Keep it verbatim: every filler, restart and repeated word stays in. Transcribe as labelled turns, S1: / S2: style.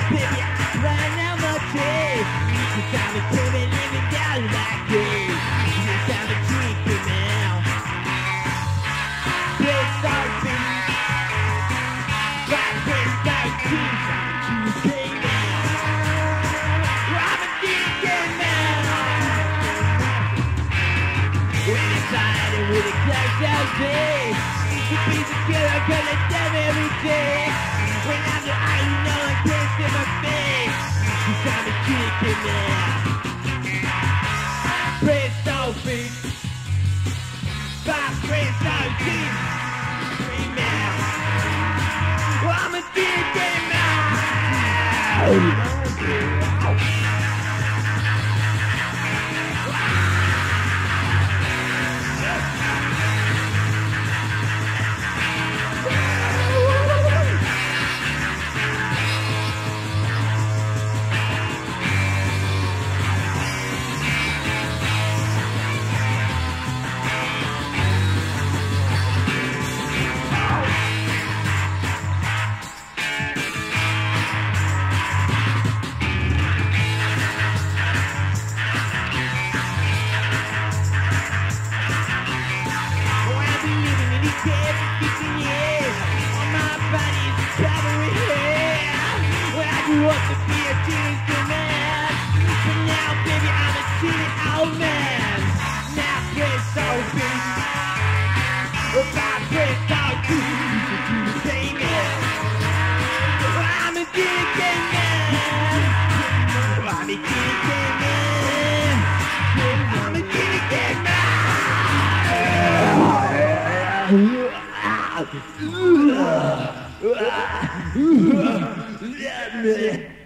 S1: Baby, I'm running out my day. You got me coming, living down like this. You got me drinking now. Play something. Right, play something. You say now. I'm addicted now. When it's hiding with a cloud out day. You be together, gonna damn every day. When I'm the eye, you know I'm pissed in my face. You got me kicking now. Praise Sophie. Five praise Sophie. Scream now. I'm addicted now. What to be a genius man, but now, baby, I'm a genius old man. Now, Chris Sophie, if I Chris Sophie, you say man, I'm a genius man. I'm a genius man. I'm a genius man. Yeah, man.